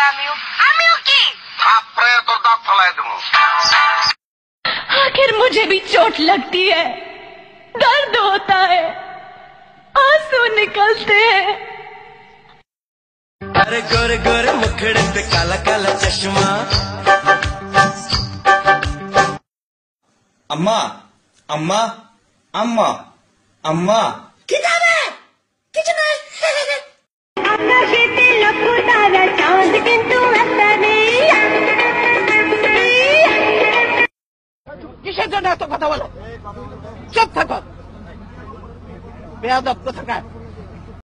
আমিও কি থাপড়ে তোর দাঁত ফেলাই দেবো। आखिर मुझे भी चोट लगती है, दर्द होता है, आंसू निकलते हैं। अरे गोरे गोरे मुखड़े पे काला काला चश्मा। अम्मा अम्मा अम्मा अम्मा किधर है? किचन है। আকাশেতে লক্ষ তারা চাঁদ কিন্তু একটা নেই। কিসের জন্য এত কথা বলো? চুপ থাকো বেয়াদব কোথাকার।